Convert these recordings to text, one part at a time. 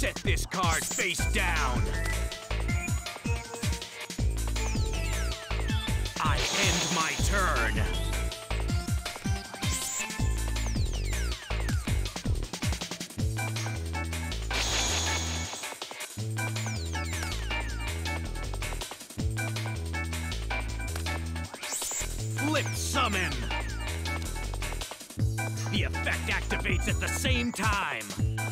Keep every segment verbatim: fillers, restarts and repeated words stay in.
set this card face down. I end my turn. Flip summon. The effect activates at the same time.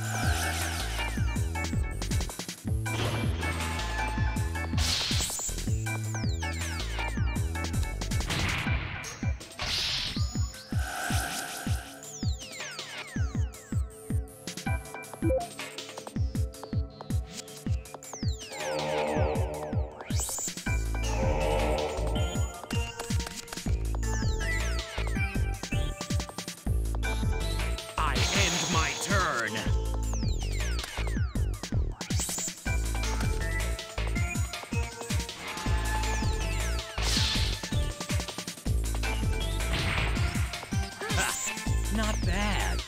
Not bad.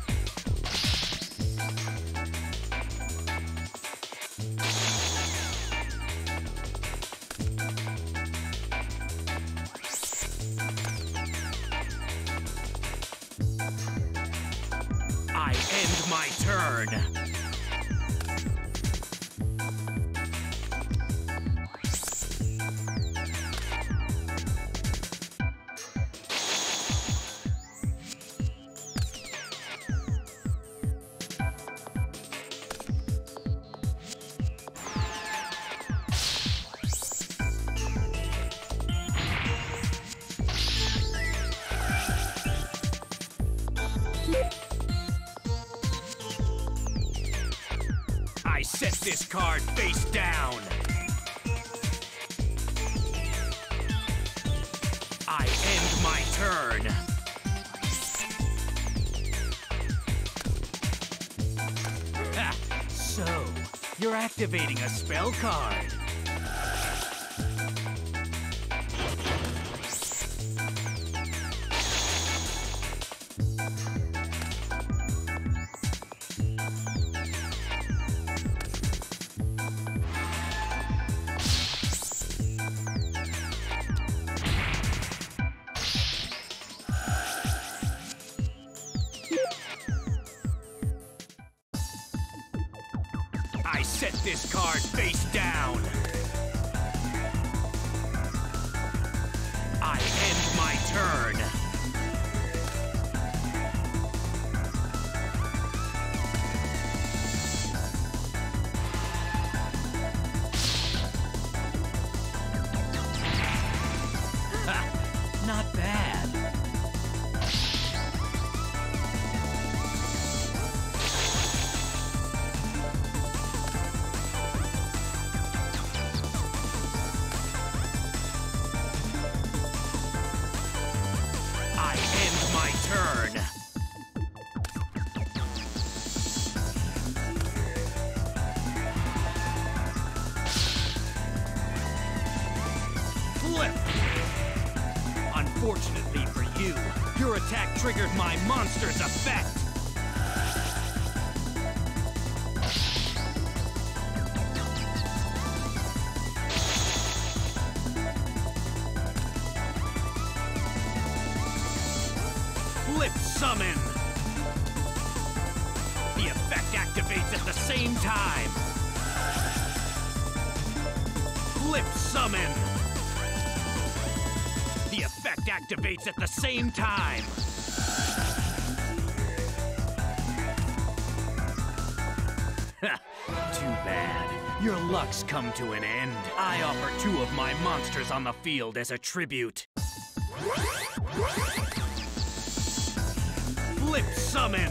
I end my turn. I set this card face down. I end my turn. Ha! So, you're activating a spell card. I set this card face down. I end my turn. Ha! Not bad. Turn. Flip. Unfortunately for you, your attack triggered my monster's effect. Flip summon! The effect activates at the same time! Flip summon! The effect activates at the same time! Too bad. Your luck's come to an end. I offer two of my monsters on the field as a tribute. Flip summon!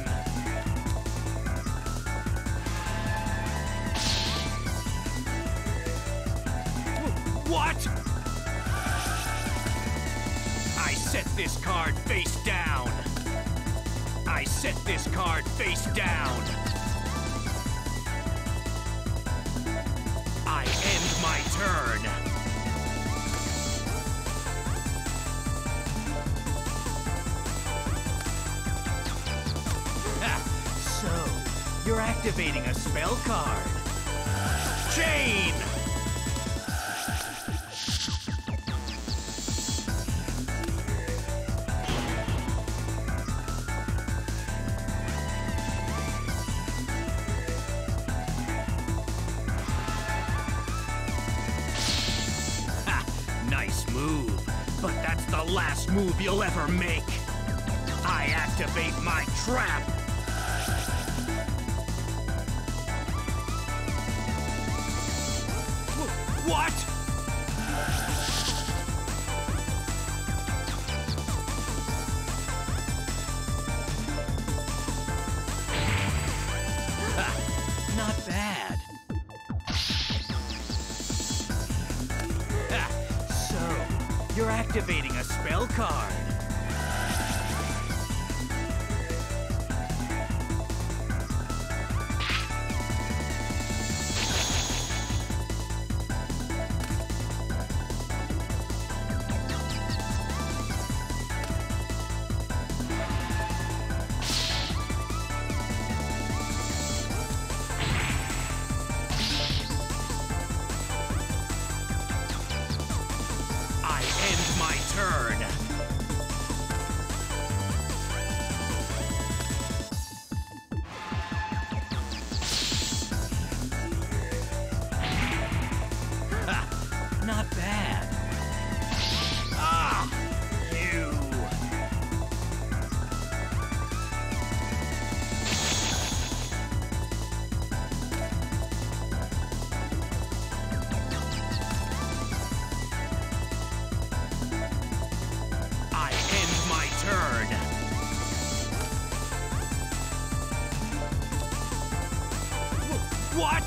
What? I set this card face down. I set this card face down. I end my turn. You're acting activating a spell card. Chain! Nice move, but that's the last move you'll ever make. I activate my trap. W- what? Ha, not bad. You're activating a spell card. My turn. Ha, not bad. Ah, you. Turn. What?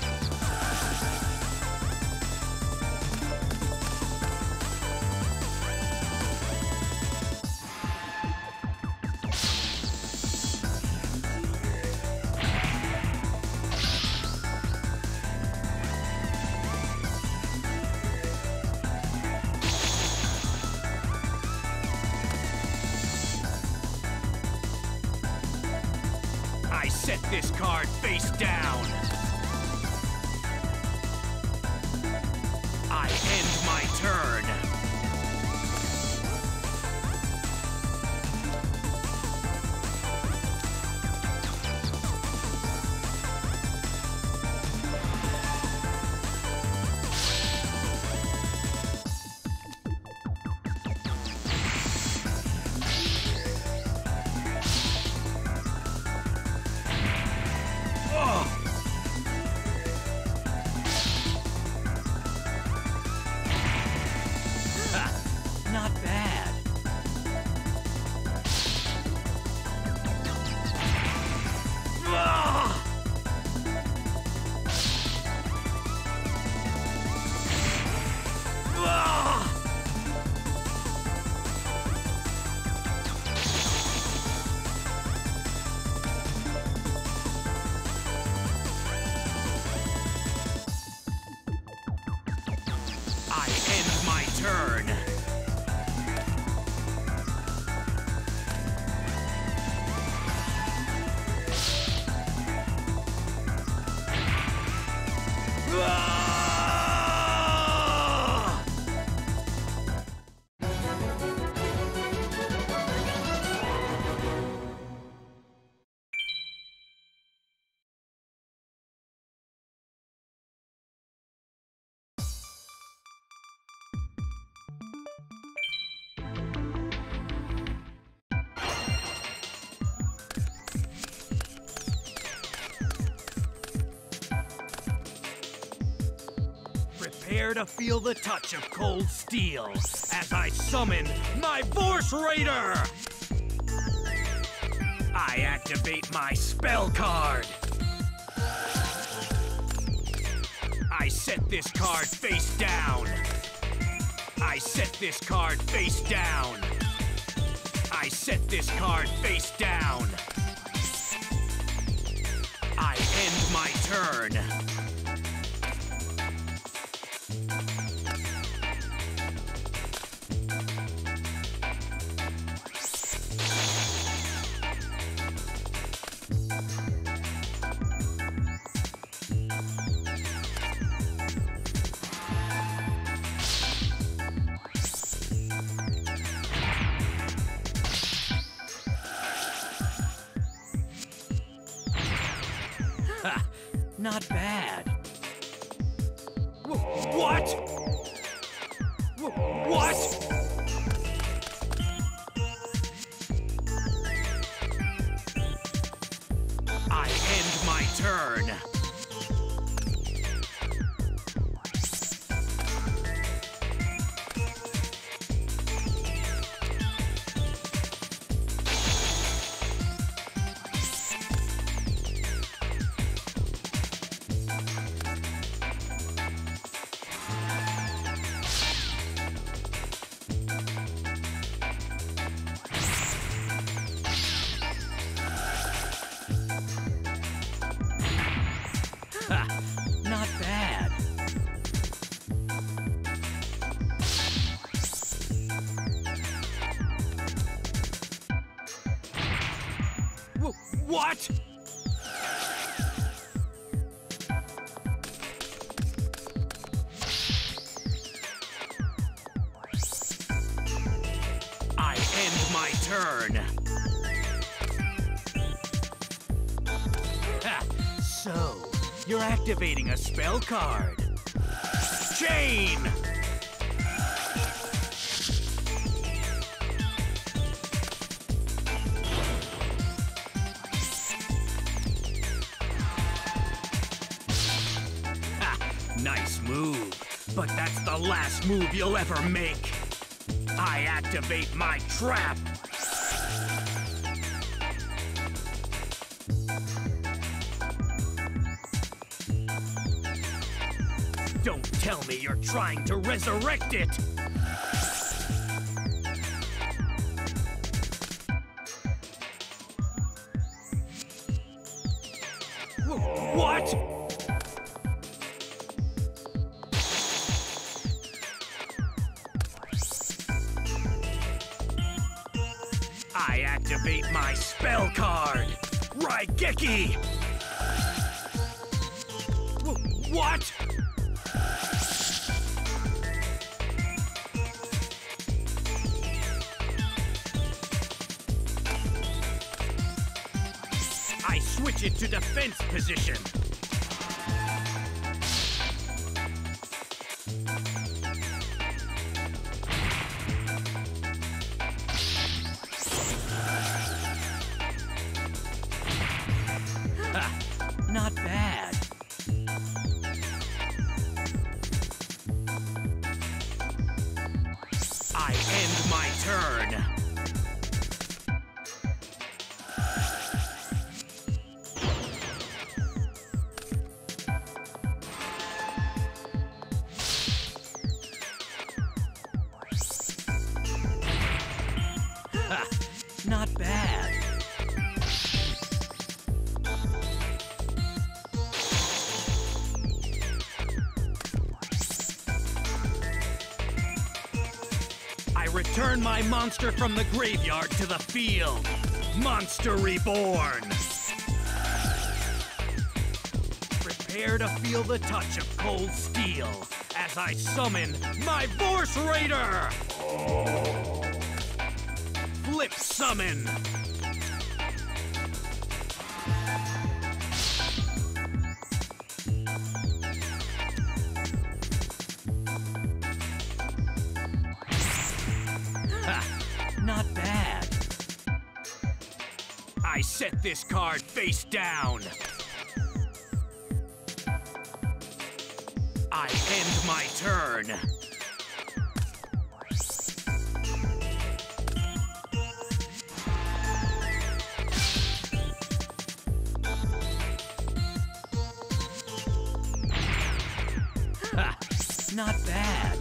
I set this card face down. I end my turn. Not bad. Ah! Ah! I end my turn. Prepare to feel the touch of cold steel as I summon my Force Raider! I activate my spell card! I set this card face down! I set this card face down! I set this card face down! I end my turn! Not bad. Wh- What? Wh- What? I end my turn. Not bad. Wh- What? I end my turn. Ha! So, you're activating a spell card. Chain! Ha! Nice move. But that's the last move you'll ever make. I activate my trap. Don't tell me you're trying to resurrect it! Wh- What? I activate my spell card! Raigeki! Wh- What? I switch it to defense position. Ha! Not bad. I end my turn. Ha! Not bad. I return my monster from the graveyard to the field. Monster reborn. Prepare to feel the touch of cold steel as I summon my Force Raider. Flip summon. Ha! Not bad. I set this card face down. I end my turn. Ha! Not bad.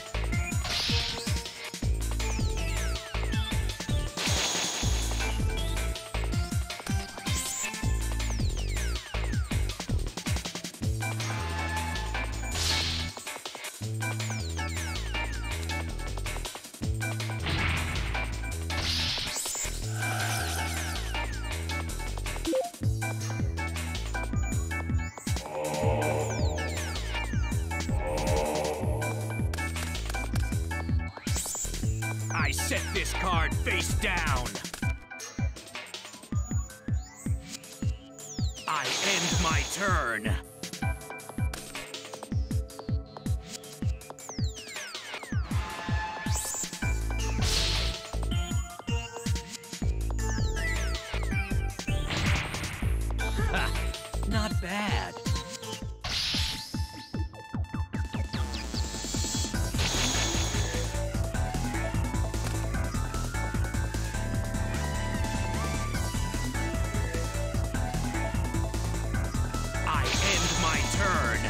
I set this card face down. I end my turn. Not bad. I end my turn.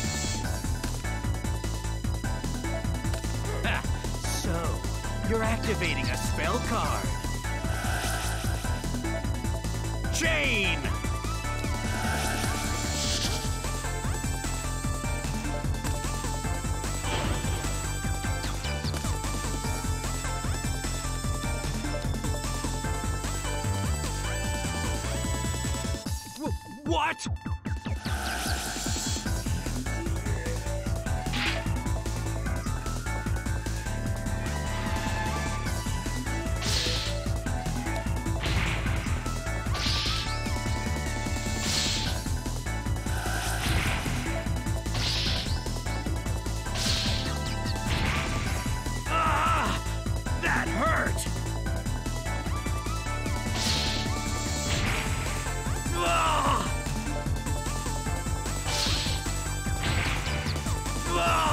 Ha, so, you're activating a spell card. Chain! W- what? Ah!